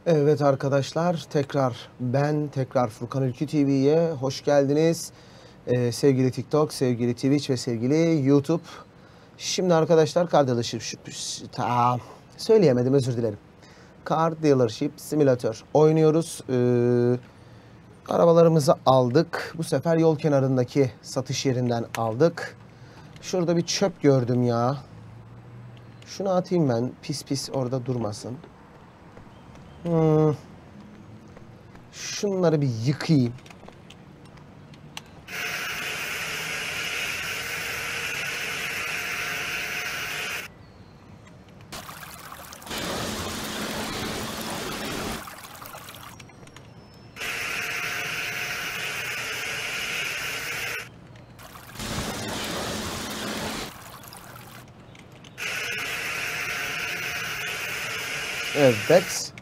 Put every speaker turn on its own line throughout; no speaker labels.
Evet arkadaşlar, tekrar Furkan Ülkü TV'ye hoş geldiniz. Sevgili TikTok, sevgili Twitch ve sevgili YouTube. Şimdi arkadaşlar söyleyemedim, özür dilerim. Car Dealership Simulator oynuyoruz. Arabalarımızı aldık. Bu sefer yol kenarındaki satış yerinden aldık. Şurada bir çöp gördüm ya. Şunu atayım ben, pis pis orada durmasın. Şunları bir yıkayayım. Evet.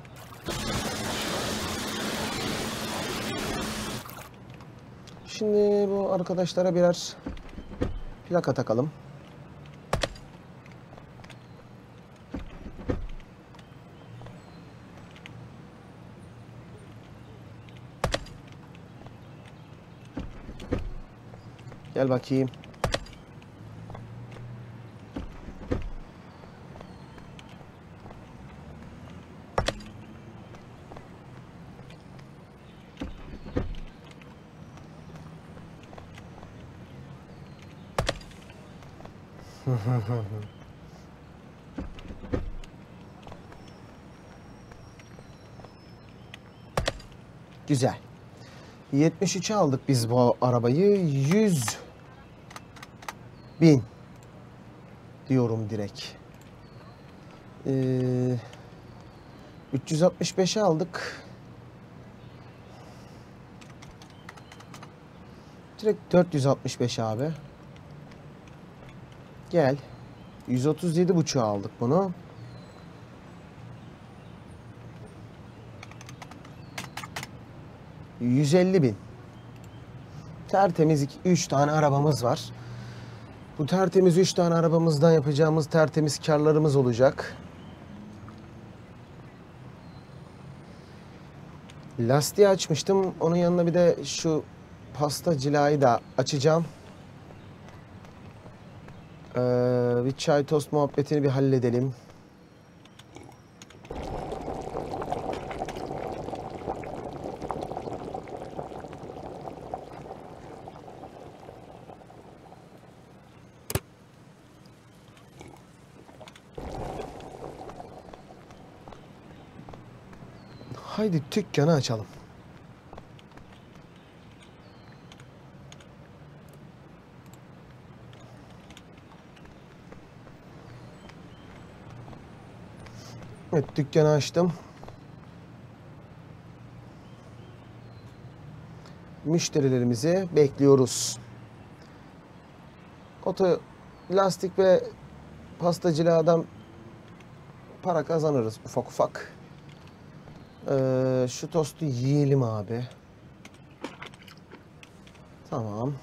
Şimdi bu arkadaşlara birer plaka takalım. Gel bakayım. Güzel. 73'e aldık biz bu arabayı. 100.000 diyorum direkt. 365'e aldık. Direkt 465 abi. Gel. 137,5'a aldık bunu. ...150.000. Tertemiz 3 tane arabamız var. Bu tertemiz 3 tane arabamızdan yapacağımız tertemiz karlarımız olacak. Lastiği açmıştım. Onun yanına bir de şu pasta cilayı da açacağım. Bir çay tost muhabbetini bir halledelim. Haydi dükkanı açalım. Evet, dükkanı açtım. Müşterilerimizi bekliyoruz. Oto lastik ve pastacılığa para kazanırız ufak ufak. Şu tostu yiyelim abi. Tamam.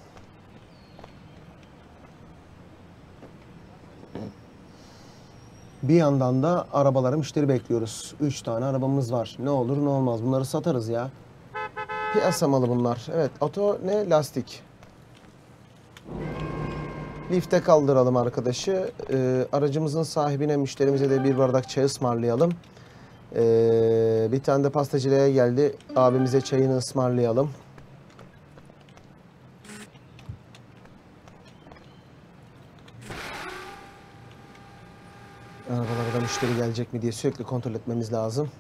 Bir yandan da arabalara müşteri bekliyoruz. 3 tane arabamız var. Ne olur ne olmaz. Bunları satarız ya. Piyasa malı bunlar. Evet, oto ne? Lastik. Lifte kaldıralım arkadaşı. Aracımızın sahibine, müşterimize de bir bardak çay ısmarlayalım. Bir tane de pastacılığa geldi. Abimize çayını ısmarlayalım. Arabalarda müşteri gelecek mi diye sürekli kontrol etmemiz lazım.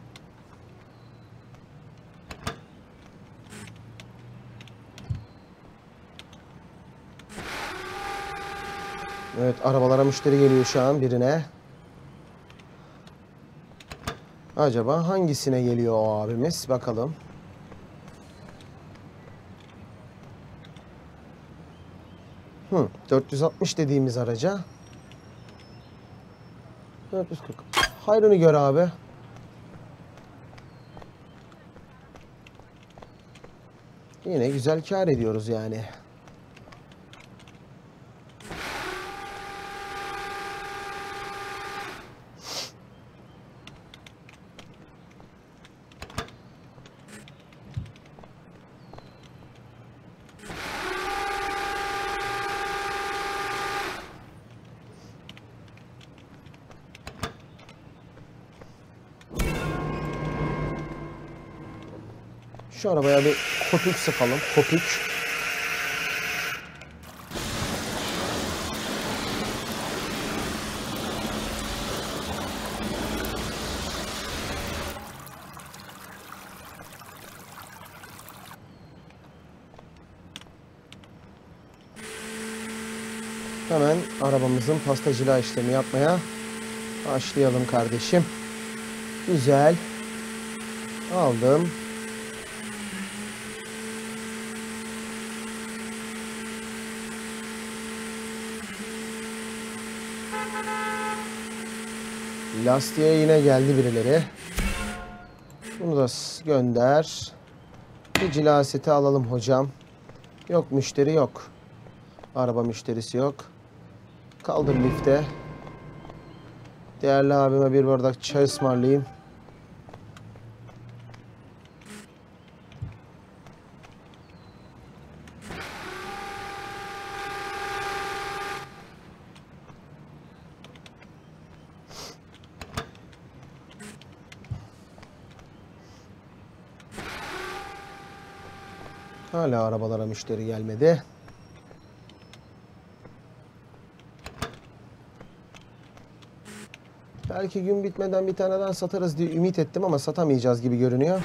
Evet, arabalara müşteri geliyor şu an birine. Acaba hangisine geliyor o abimiz? Bakalım. Hı, 460 dediğimiz araca. 440. Hayrını gör abi. Yine güzel kâr ediyoruz yani. Şu arabaya bir köpük sıkalım. Köpük. Hemen arabamızın pastacılığa işlemi yapmaya başlayalım kardeşim. Güzel. Aldım. Lastiğe yine geldi birileri. Bunu da gönder. Bir cila seti alalım hocam. Yok müşteri yok. Araba müşterisi yok. Kaldır lifte. Değerli abime bir bardak çay ısmarlayayım. Hala arabalara müşteri gelmedi. Belki gün bitmeden bir tane daha satarız diye ümit ettim ama satamayacağız gibi görünüyor.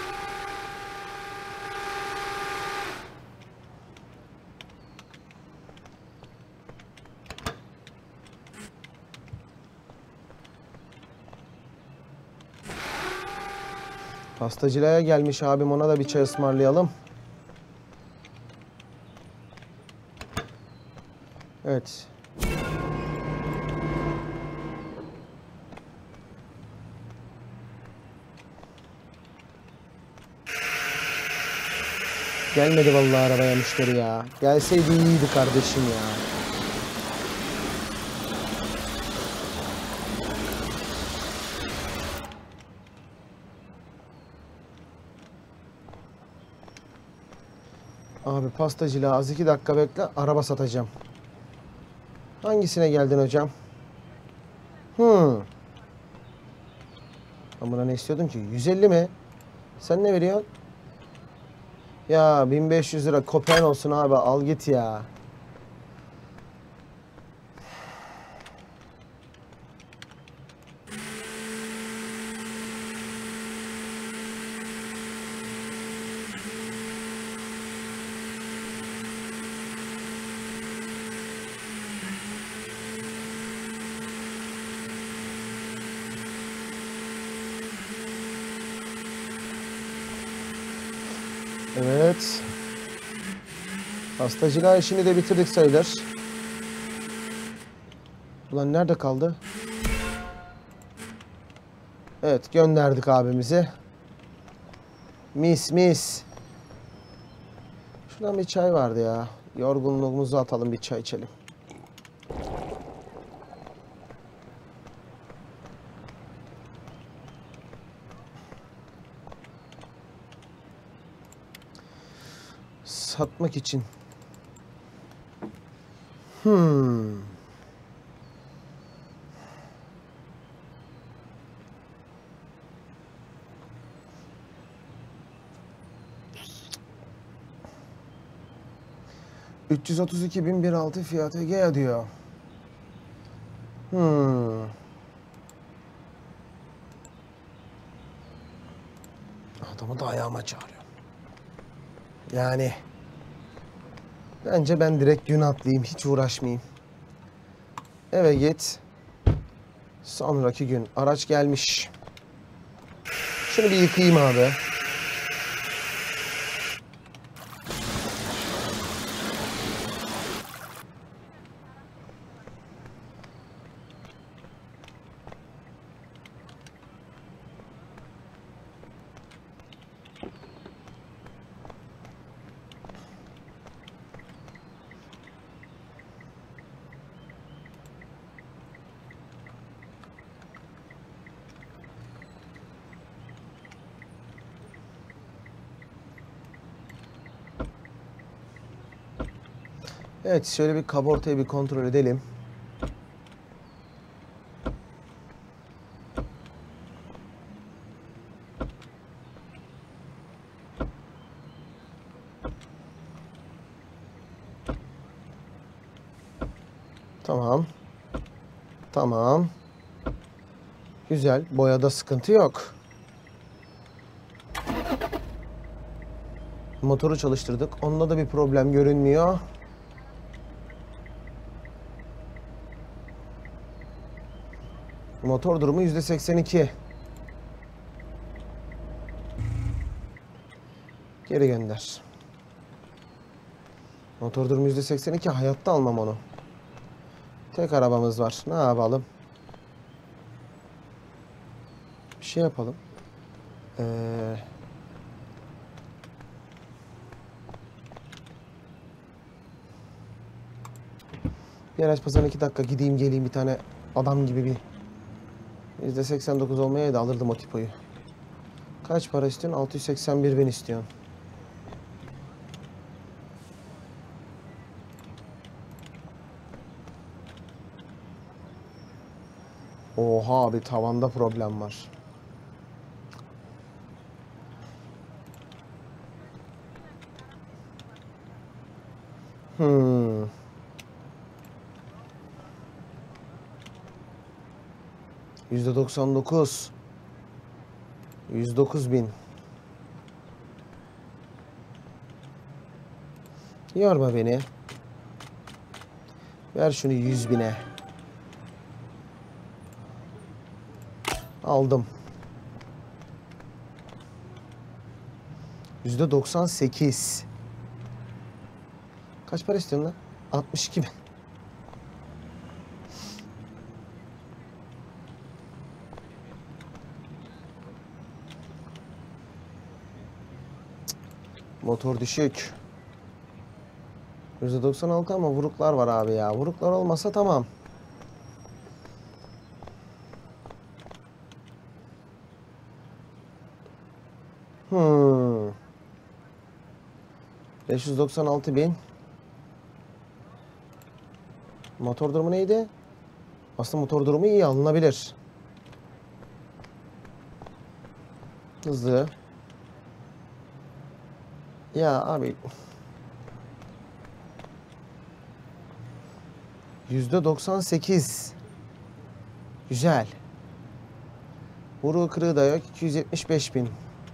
Pastacılığa gelmiş abim, ona da bir çay ısmarlayalım. Evet. Gelmedi vallahi arabaya müşteri ya. Gelseydi iyiydi kardeşim ya. Abi pastacılığa az 2 dakika bekle, araba satacağım. Hangisine geldin hocam? Ben buna ne istiyordum ki? 150 mi? Sen ne veriyorsun? Ya 1500 lira kopen olsun abi, al git ya. Evet. Pastacılığa işini de bitirdik sayılır. Ulan nerede kaldı? Evet, gönderdik abimizi. Mis mis. Şuradan bir çay vardı ya. Yorgunluğumuzu atalım, bir çay içelim. Satmak için. 332.001.6 Fiat Egea diyor. Adamı da ayağıma çağırıyor. Yani bence ben direkt gün atlayayım, hiç uğraşmayayım. Eve git. Sonraki gün araç gelmiş. Şunu bir yıkayayım abi. Evet, şöyle bir kaportayı bir kontrol edelim. Tamam. Tamam. Güzel. Boyada sıkıntı yok. Motoru çalıştırdık. Onda da bir problem görünmüyor. Motor durumu %82. Geri gönder. Motor durumu %82. Hayatta almam onu. Tek arabamız var. Ne yapalım? Bir şey yapalım. Bir araç pazarına 2 dakika gideyim geleyim, bir tane adam gibi bir %89 olmaya da alırdım o tipoyu. Kaç para istiyorsun? 681 bin istiyorsun. Oha abi, tavanda problem var. %99. 109 bin. Yorma beni. Ver şunu 100 bine. Aldım. %98. Kaç para istiyorsun lan? 62 bin. Motor düşük. %96 ama vuruklar var abi ya. Vuruklar olmasa tamam. Hmm. 596 bin. Motor durumu neydi? Aslında motor durumu iyi, alınabilir. Hızlı. Ya abi. %98. Güzel. Vuruğu kırığı da yok. 275 bin.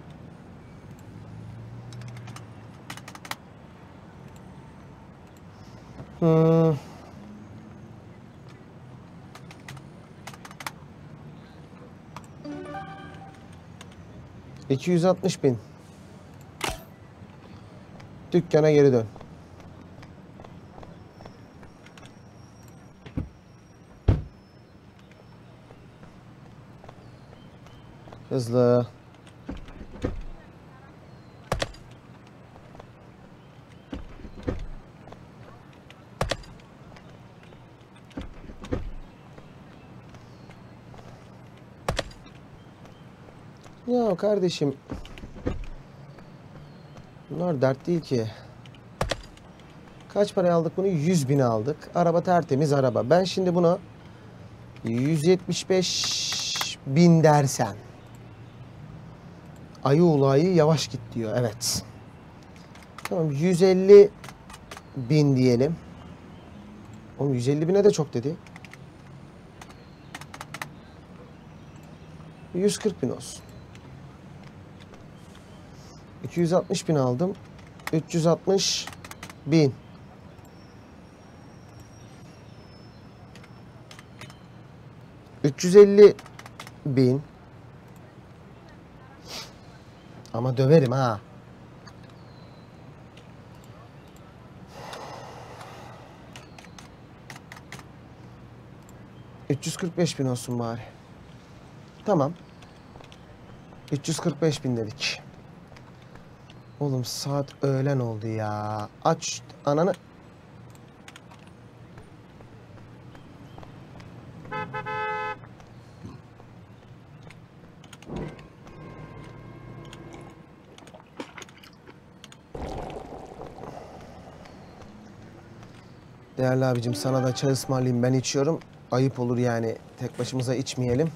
Hmm. $260 bin. Dükkana geri dön. Hızlı. Ya kardeşim, bunlar dert değil ki. Kaç paraya aldık bunu? 100 bin aldık. Araba tertemiz araba. Ben şimdi buna 175 bin dersem, ayı ulayı yavaş git diyor. Evet. Tamam, 150 bin diyelim. Oğlum 150 bine de çok dedi. 140 bin olsun. 260 bin aldım. 360 bin. $350 bin. Ama döverim ha. $345 bin olsun bari. Tamam. 345 bin dedik. Oğlum saat öğlen oldu ya. Aç ananı. Değerli abicim, sana da çay ısmarlayayım, ben içiyorum. Ayıp olur yani, tek başımıza içmeyelim.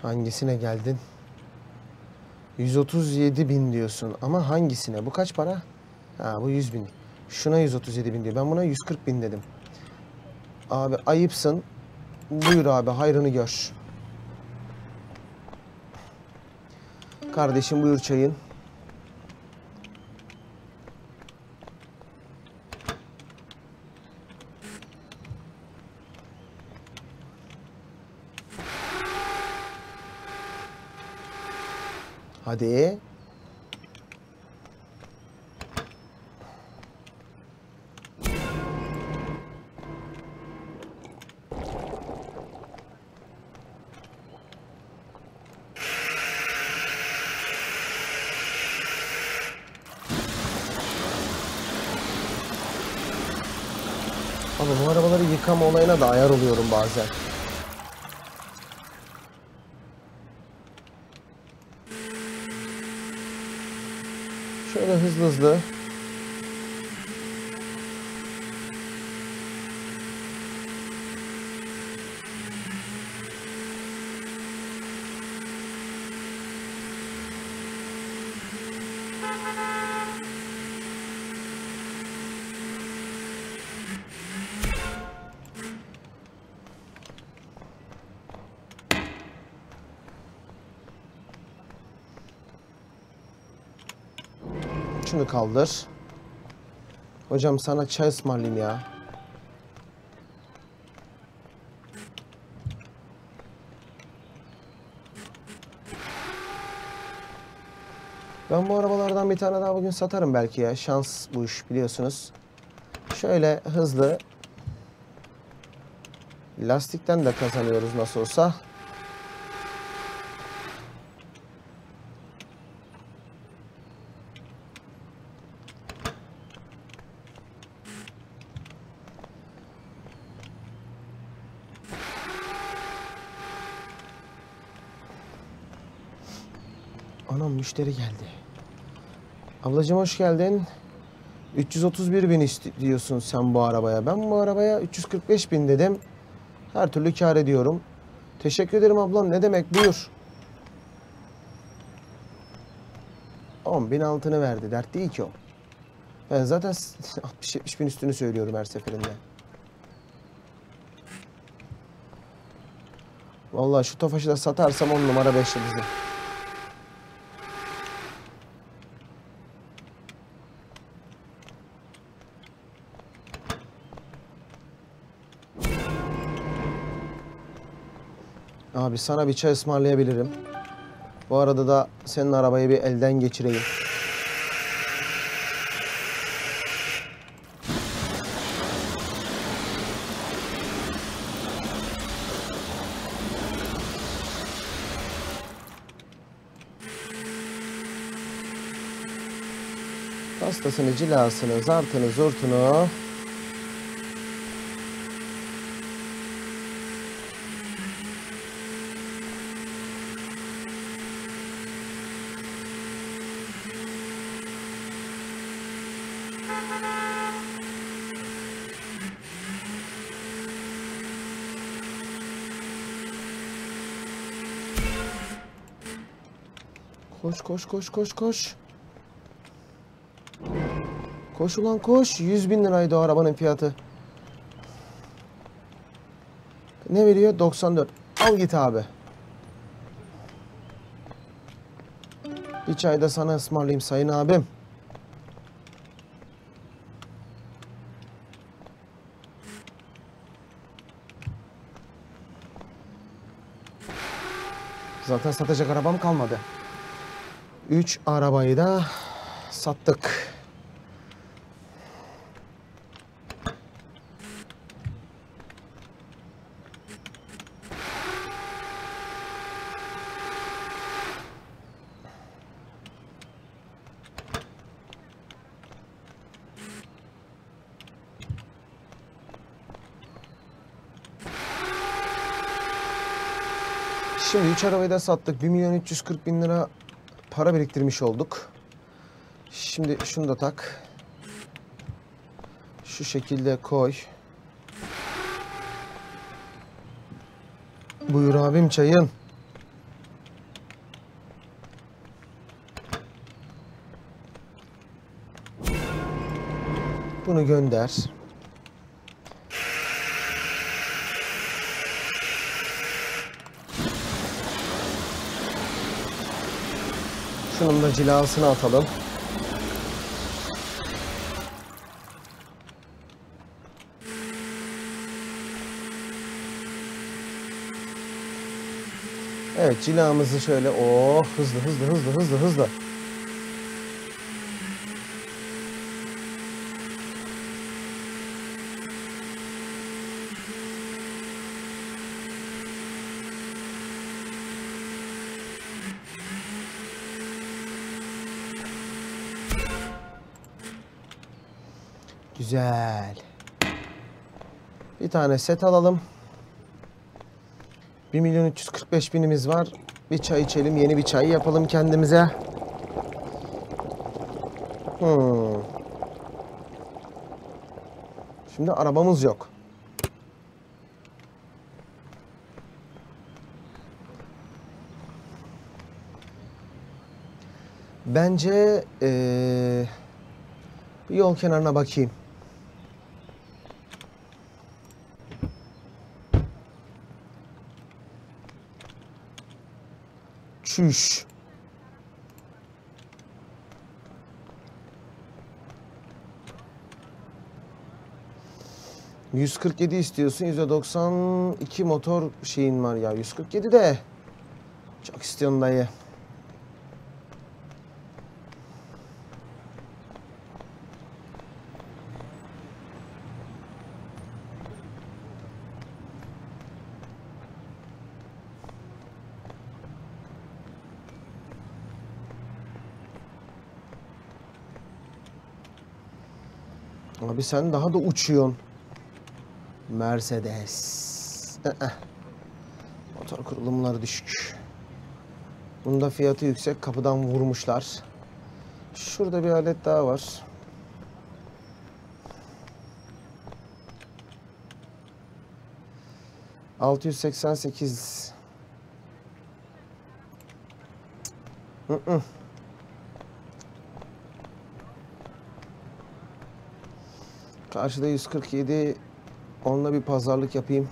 Hangisine geldin? 137.000 diyorsun ama hangisine? Bu kaç para? Ha, bu 100.000. Şuna 137.000 diyor. Ben buna 140.000 dedim. Abi ayıpsın. Buyur abi, hayrını gör. Kardeşim buyur çayın. Hadi. Abi bu arabaları yıkama olayına da ayar oluyorum bazen. Şöyle hızlı hızlı. Şunu kaldır. Hocam sana çay ısmarlayayım ya. Ben bu arabalardan bir tane daha bugün satarım belki ya. Şans bu iş, biliyorsunuz. Şöyle hızlı. Lastikten de kazanıyoruz nasıl olsa. Anam müşteri geldi. Ablacığım hoş geldin. 331.000 diyorsun sen bu arabaya. Ben bu arabaya 345.000 dedim. Her türlü kâr ediyorum. Teşekkür ederim ablam. Ne demek, buyur. 10.000 altını verdi. Dert değil ki o. Ben zaten 60-70.000 üstünü söylüyorum her seferinde. Vallahi şu Tofaş'ı da satarsam 10 numara 5 yıldızlı. Abi sana bir çay ısmarlayabilirim. Bu arada da senin arabayı bir elden geçireyim. Pastasını, cilasını, zartını, zurtunu. Koş koş koş koş koş. Koş ulan koş. 100.000 liraydı o arabanın fiyatı. Ne veriyor? 94. Al git abi. Bir çay da sana ısmarlayayım sayın abim. Zaten satacak arabam kalmadı. 3 arabayı da sattık. Şimdi 3 arabayı da sattık. 1.340.000 lira para biriktirmiş olduk. Şimdi şunu da tak. Şu şekilde koy. Buyur abim çayın. Bunu gönder. Şunun da cilasını atalım. Evet, cilamızı şöyle hızlı. Güzel. Bir tane set alalım. 1.345.000'imiz var. Bir çay içelim. Yeni bir çay yapalım kendimize. Şimdi arabamız yok. Bence bir yol kenarına bakayım. Çüş. %47 istiyorsun. %92 motor şeyin var ya. 147 de. Çok istiyorsun dayı. Abi sen daha da uçuyorsun. Mercedes. Motor kurulumları düşük. Bunda fiyatı yüksek. Kapıdan vurmuşlar. Şurada bir alet daha var. ...688. Karşıda 147. Onunla bir pazarlık yapayım.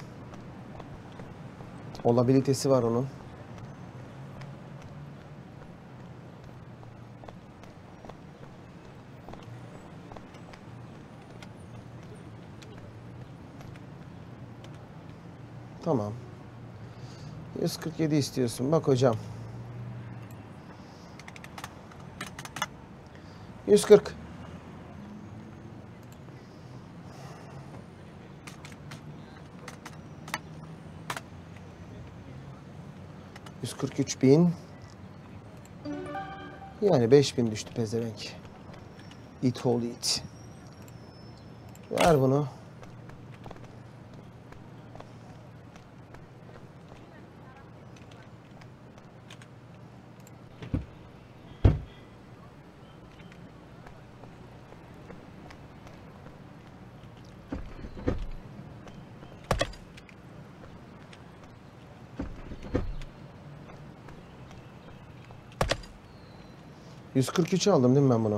Olabilitesi var onun. Tamam. 147 istiyorsun. Bak hocam. 140. ...143.000. Yani 5.000 düştü pezevenk. İt oğlu it. Ver bunu. ...143 aldım değil mi ben bunu?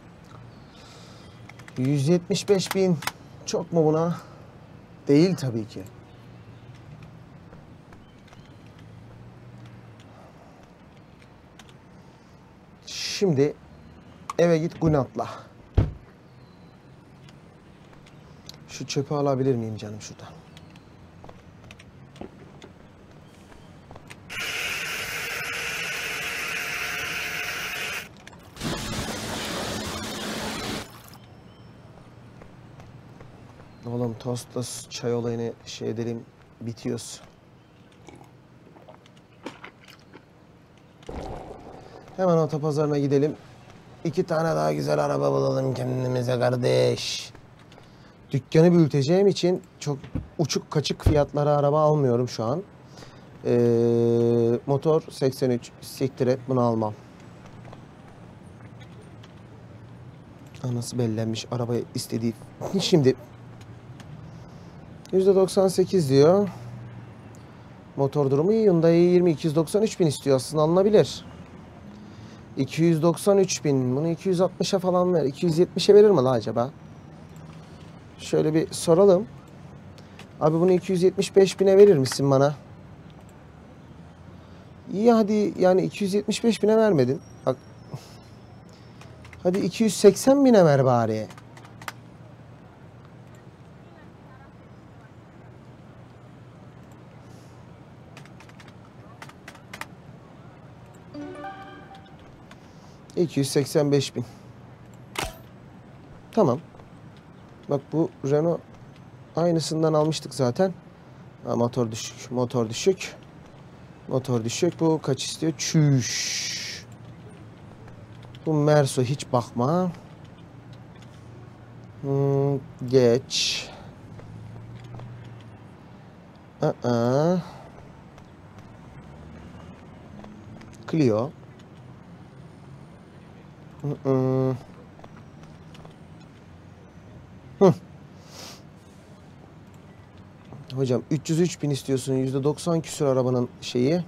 175.000 çok mu buna? Değil tabii ki. Şimdi eve git Gunat'la. Şu çöpü alabilir miyim canım şuradan? Oğlum tostla çay olayını şey edelim, bitiyoruz. Hemen otopazarına gidelim. 2 tane daha güzel araba bulalım kendimize kardeş. Dükkanı büyüteceğim için çok uçuk kaçık fiyatlara araba almıyorum şu an. Motor 83, siktir et, bunu almam. Nasıl bellenmiş araba istediği. Şimdi %98 diyor. Motor durumu iyi. Hyundai 20 293.000 istiyor. Aslında alınabilir. 293.000. Bunu 260'a falan ver. 270'e verir mi la acaba? Şöyle bir soralım. Abi bunu 275 bine verir misin bana? İyi hadi yani 275 bine vermedin. Bak. Hadi 280 bine ver bari. ...285.000. Tamam. Bak bu Renault aynısından almıştık zaten. Ha, motor düşük, motor düşük. Motor düşük. Bu kaç istiyor? Çüş. Bu Merso hiç bakma. Geç. Clio. Hocam 303 bin istiyorsun. %90 küsur arabanın şeyi.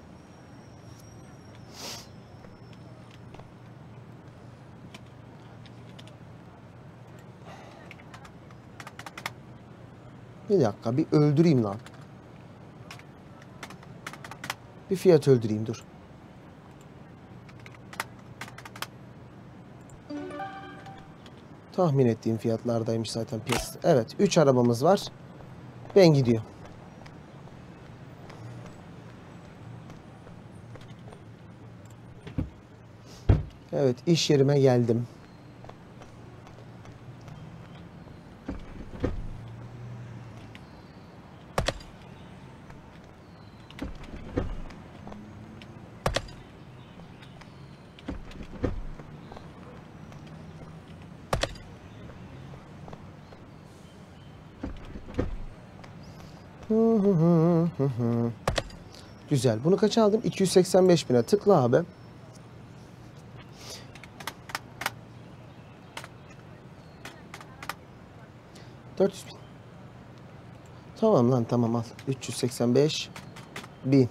Bir dakika bir öldüreyim lan. Bir fiyat öldüreyim dur. Tahmin ettiğim fiyatlardaymış zaten piyasası. Evet 3 arabamız var. Ben gidiyorum. Evet iş yerime geldim. Güzel. Bunu kaça aldım? 285 bine. Tıkla abi. $400.000. Tamam lan tamam al. 385 bin.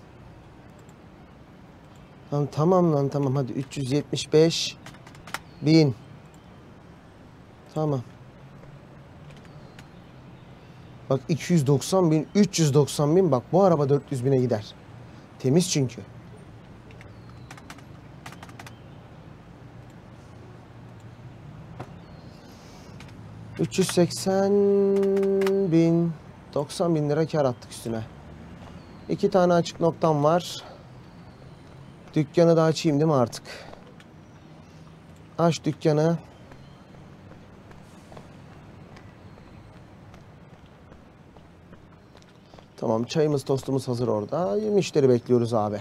Lan tamam lan tamam hadi 375 bin. Tamam. Bak 290 bin, 390 bin. Bak bu araba 400 bine gider. Temiz çünkü. $380.000, 90 bin lira kar attık üstüne. 2 tane açık noktam var. Dükkanı da açayım değil mi artık? Aç dükkanı. Tamam çayımız tostumuz hazır orada. Müşteri bekliyoruz abi.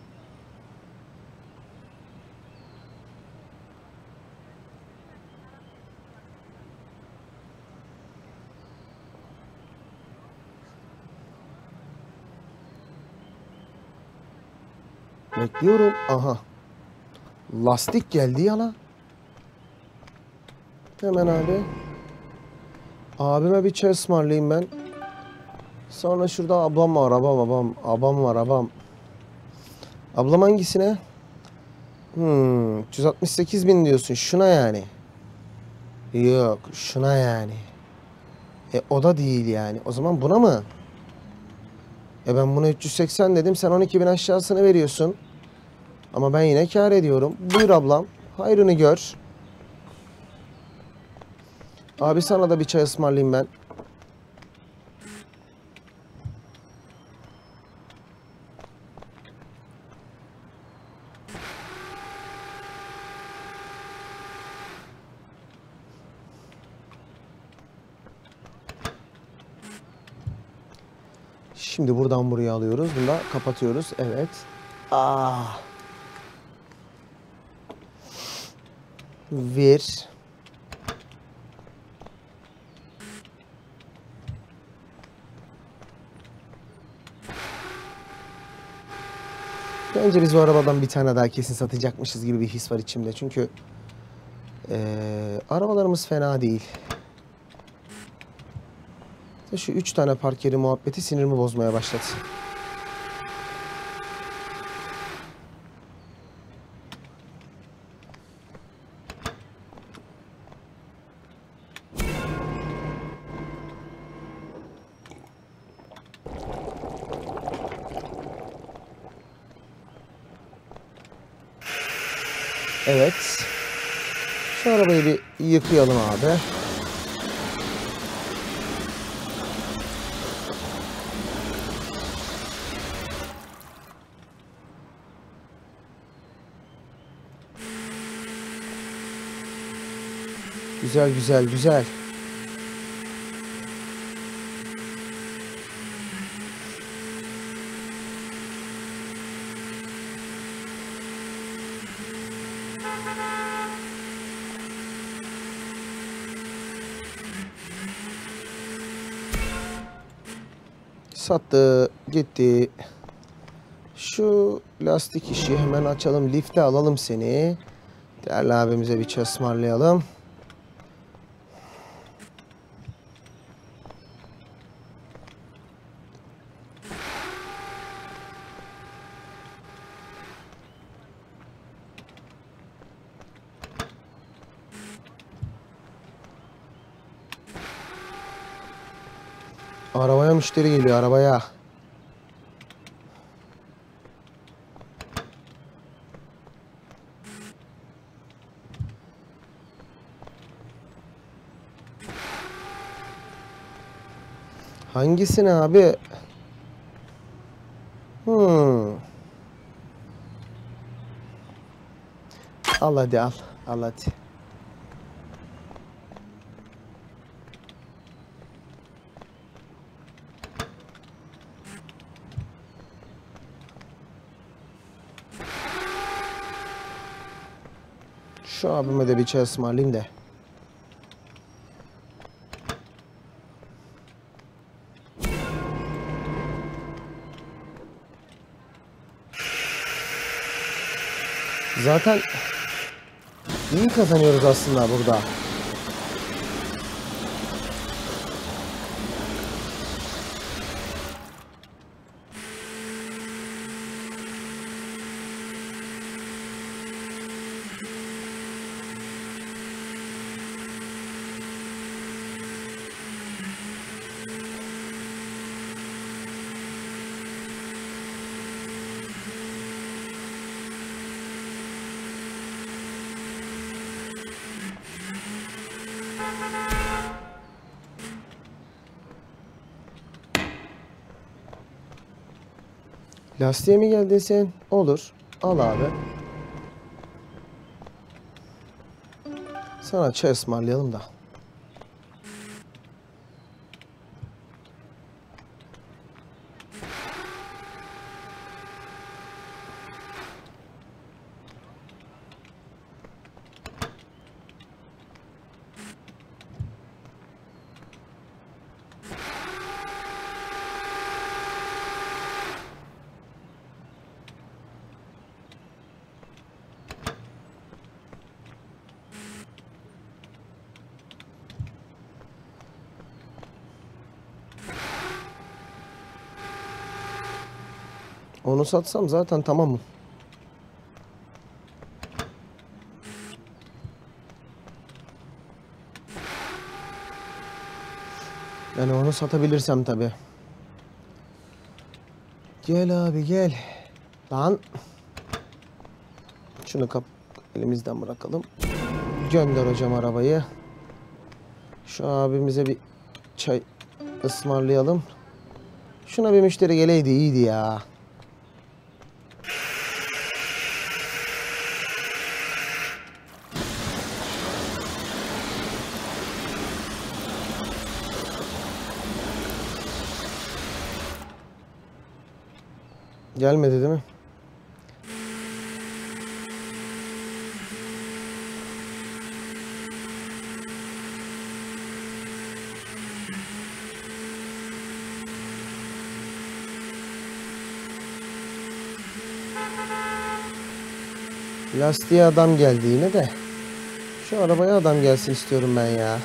Bekliyorum. Aha. Lastik geldi ya la. Hemen abi. Abime bir çay ısmarlayayım ben. Sonra şurada ablam var, abam var, abam. Ablam hangisine? 368 bin diyorsun. Şuna yani. Yok, şuna yani. O da değil yani. O zaman buna mı? Ben buna 380 dedim. Sen 12 bin aşağısını veriyorsun. Ama ben yine kâr ediyorum. Buyur ablam. Hayrını gör. Abi sana da bir çay ısmarlayayım ben. Şimdi buradan buraya alıyoruz. Bunu da kapatıyoruz. Evet. Ver. Bence biz o arabadan bir tane daha kesin satacakmışız gibi bir his var içimde. Çünkü arabalarımız fena değil. Şu 3 tane park yeri muhabbeti sinirimi bozmaya başladı. Evet. Şu arabayı bir yıkayalım abi. Güzel güzel güzel. Sattı, gitti. Şu lastik işi hemen açalım. Lifte alalım seni. Değerli abimize bir çay ısmarlayalım. Arabaya müşteri geliyor, arabaya. Hangisini abi? Al hadi al. Al hadi. Şu abime de bir çay ısmarlayayım da. Zaten iyi kazanıyoruz aslında burada. Lastiğe mi geldin sen? Olur. Al abi. Sana çay ısmarlayalım da. Onu satsam zaten tamamım. Yani onu satabilirsem tabii. Gel abi gel. Lan. Şunu elimizden bırakalım. Gönder hocam arabayı. Şu abimize bir çay ısmarlayalım. Şuna bir müşteri geleydi iyiydi ya. Gelmedi değil mi? Lastiğe adam geldi yine de. Şu arabaya adam gelsin istiyorum ben ya.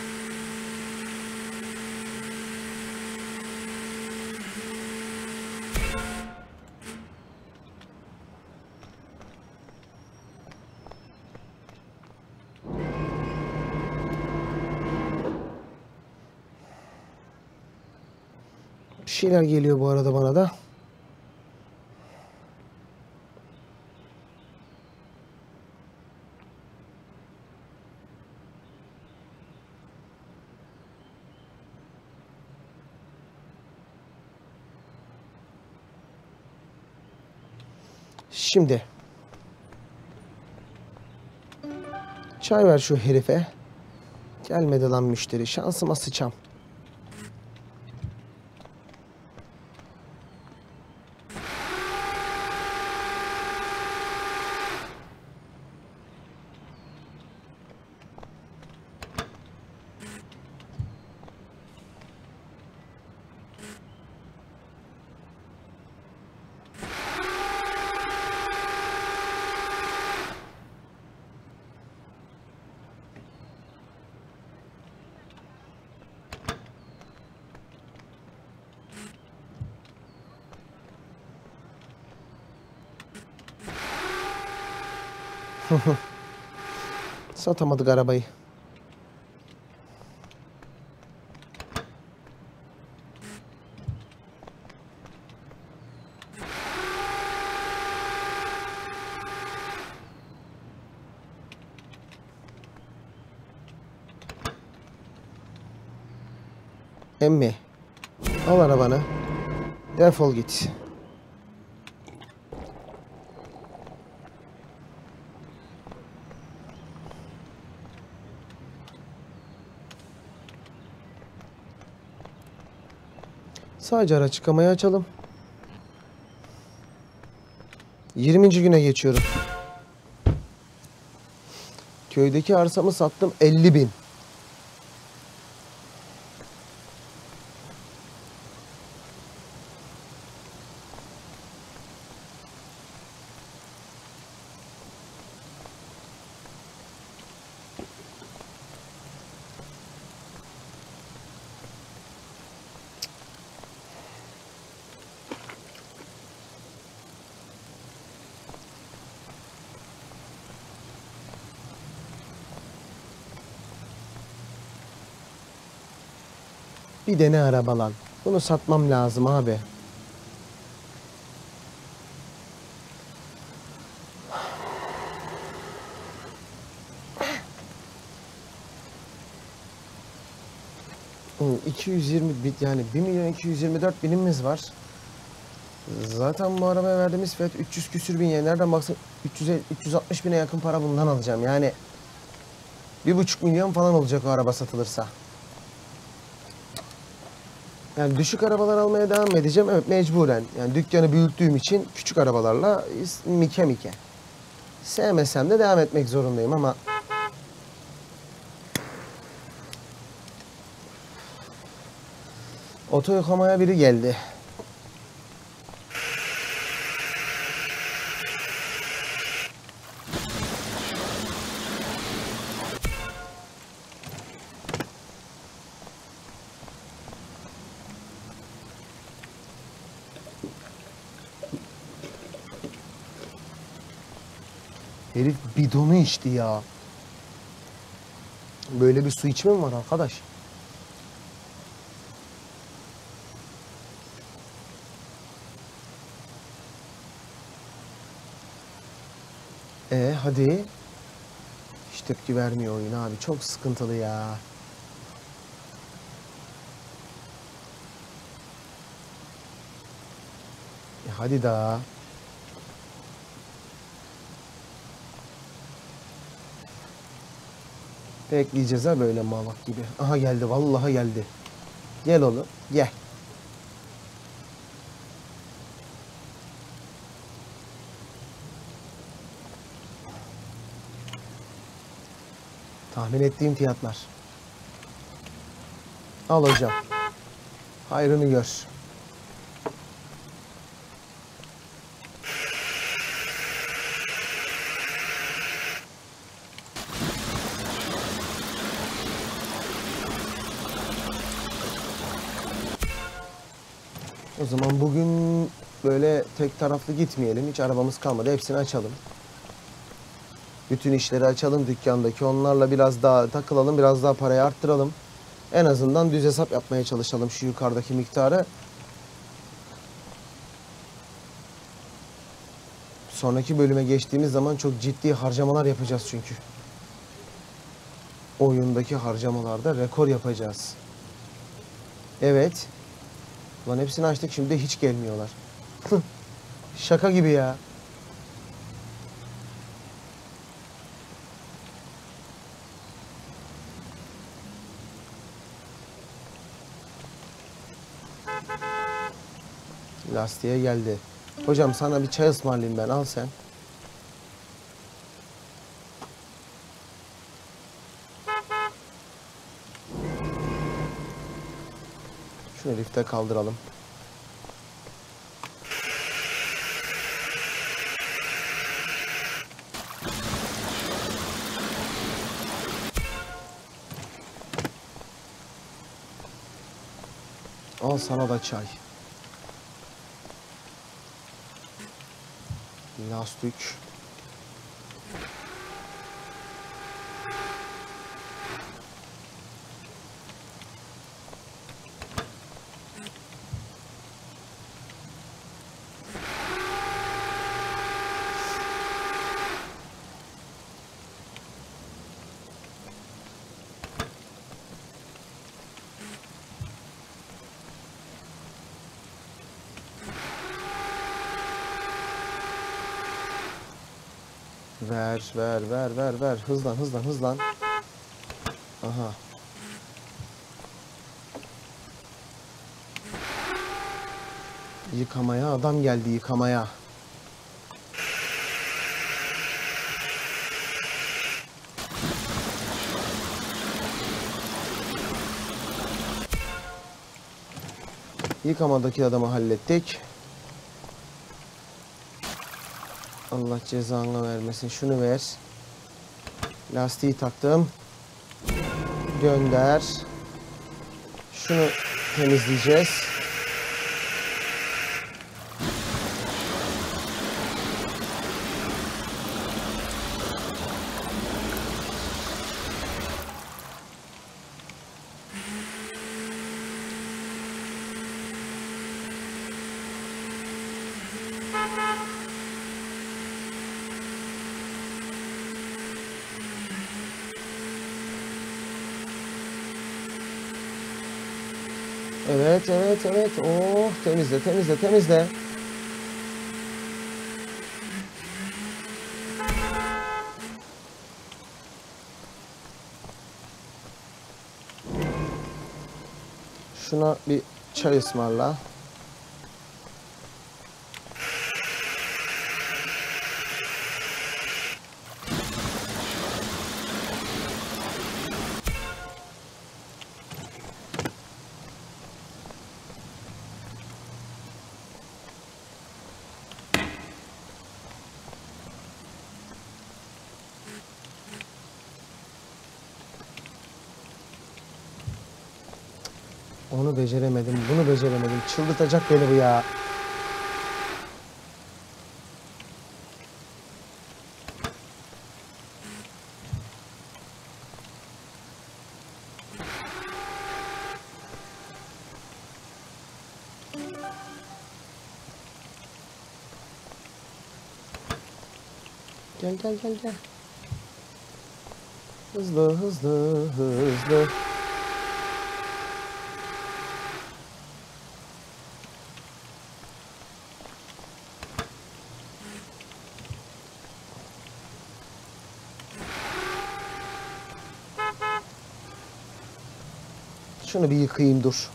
Bir şeyler geliyor bu arada bana da. Şimdi çay ver şu herife. Gelmedi lan müşteri. Şansıma sıçam. Satamadık arabayı. Emmi, al arabanı. Defol git. Sadece araç çıkamayı açalım. 20. güne geçiyorum. Köydeki arsamı sattım 50.000. Bir de ne araba lan. Bunu satmam lazım abi. Hı, 220 yani 1.224.000'imiz var. Zaten bu arabaya verdiğimiz fiyat 300 küsür bin yani nereden baksan 360 bine yakın para bundan alacağım. Yani 1,5 milyon falan olacak o araba satılırsa. Yani düşük arabalar almaya devam edeceğim. Evet mecburen. Yani dükkanı büyüttüğüm için küçük arabalarla mike mike. Sevmesem de devam etmek zorundayım ama oto yıkamaya biri geldi. Herif bidonu içti ya. Böyle bir su içme mi var arkadaş? Hadi. Hiç tepki vermiyor oyun abi. Çok sıkıntılı ya. Hadi daha. Bekleyeceğiz ha böyle malak gibi. Aha geldi vallahi geldi. Gel oğlum gel. Tahmin ettiğim fiyatlar. Al hocam. Hayrını gör. O zaman bugün böyle tek taraflı gitmeyelim. Hiç arabamız kalmadı. Hepsini açalım. Bütün işleri açalım dükkandaki. Onlarla biraz daha takılalım. Biraz daha parayı arttıralım. En azından düz hesap yapmaya çalışalım şu yukarıdaki miktarı. Sonraki bölüme geçtiğimiz zaman çok ciddi harcamalar yapacağız çünkü. Oyundaki harcamalarda rekor yapacağız. Evet. Lan hepsini açtık şimdi de hiç gelmiyorlar. Şaka gibi ya. Lastiğe geldi. Hocam sana bir çay ısmarlayayım ben. Al sen. Şunu lifte kaldıralım. Al sana da çay. Lastik. Ver. Hızlan. Aha. Yıkamaya adam geldi, yıkamaya. Yıkamadaki adamı hallettik. Allah cezanı vermesin. Şunu ver. Lastiği taktım. Gönder. Şunu temizleyeceğiz. Evet. Oh, temizle. Şuna bir çay ısmarla. Onu beceremedim, bunu beceremedim. Çıldırtacak beni bu ya. Gel. Hızlı. Şunu bir yıkayayım, dur.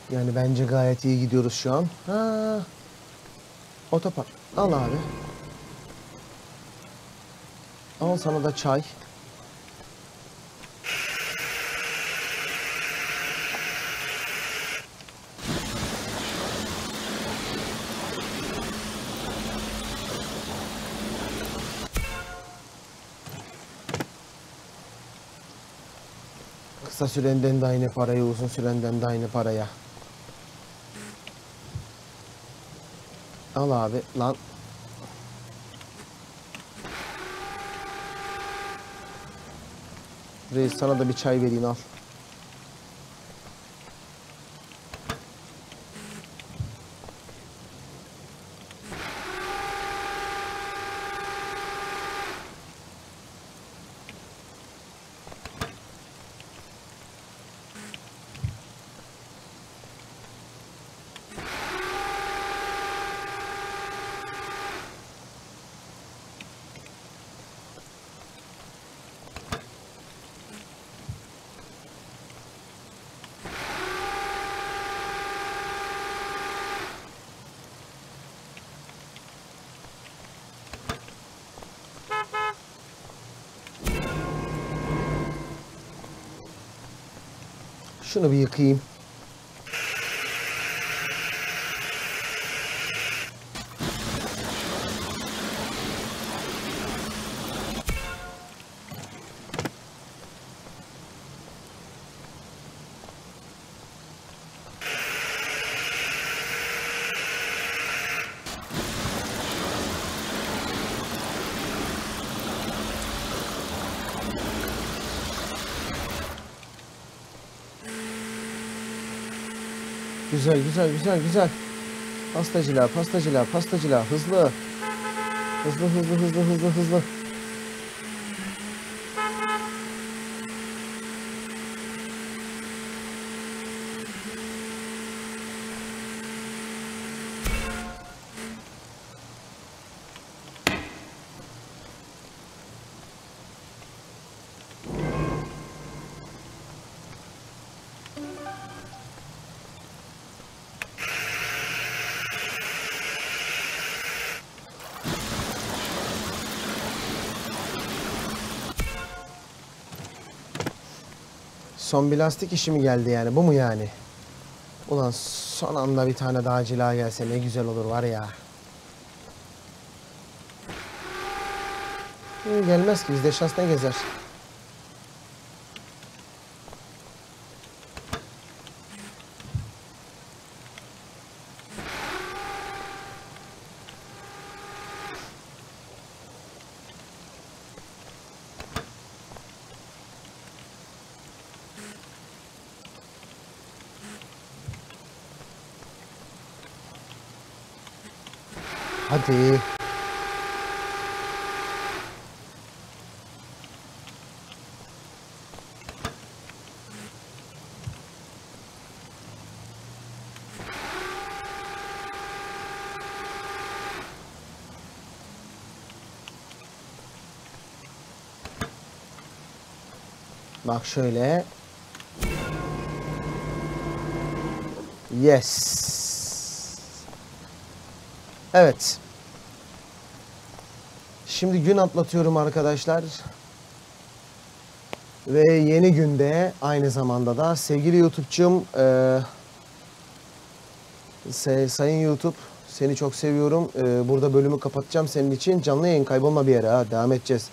Yani bence gayet iyi gidiyoruz şu an. Ha, otopark. Al abi. Al sana da çay. Kısa sürenden de aynı paraya, uzun sürenden de aynı paraya. Al abi lan. Reis sana da bir çay vereyim, al. Şunu bir yıkayayım. Güzel, güzel, güzel, güzel. Pastacılar, pastacılar, pastacılar. Hızlı. Hızlı, hızlı, hızlı, hızlı, hızlı. Son bir lastik işi mi geldi yani? Bu mu yani? Ulan son anda bir tane daha cila gelse ne güzel olur var ya. Gelmez ki, bizde şans ne gezer? Hadi. Bak şöyle. Yes. Evet. Şimdi gün atlatıyorum arkadaşlar. Ve yeni günde aynı zamanda da sevgili YouTube'cum, sayın YouTube, seni çok seviyorum. Burada bölümü kapatacağım senin için. Canlı yayın, kaybolma bir yere, ha. Devam edeceğiz.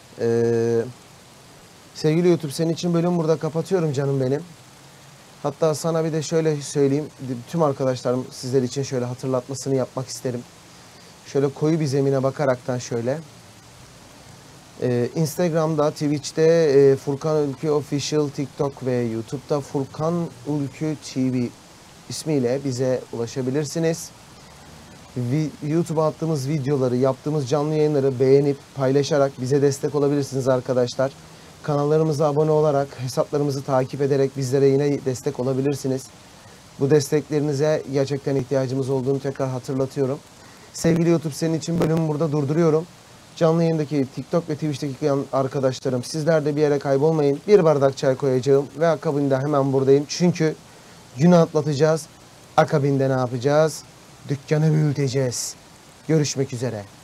Sevgili YouTube, senin için bölümü burada kapatıyorum canım benim. Hatta sana bir de şöyle söyleyeyim. Tüm arkadaşlarım sizler için şöyle hatırlatmasını yapmak isterim. Şöyle koyu bir zemine bakaraktan şöyle. Instagram'da, Twitch'te Furkan Ülkü Official, TikTok ve YouTube'da Furkan Ülkü TV ismiyle bize ulaşabilirsiniz. YouTube'a attığımız videoları, yaptığımız canlı yayınları beğenip paylaşarak bize destek olabilirsiniz arkadaşlar. Kanallarımıza abone olarak, hesaplarımızı takip ederek bizlere yine destek olabilirsiniz. Bu desteklerinize gerçekten ihtiyacımız olduğunu tekrar hatırlatıyorum. Sevgili YouTube, senin için bölümü burada durduruyorum. Canlı yayındaki TikTok ve Twitch'teki arkadaşlarım, sizler de bir yere kaybolmayın. Bir bardak çay koyacağım ve akabinde hemen buradayım. Çünkü Günü atlatacağız. Akabinde ne yapacağız? Dükkanı büyüteceğiz. Görüşmek üzere.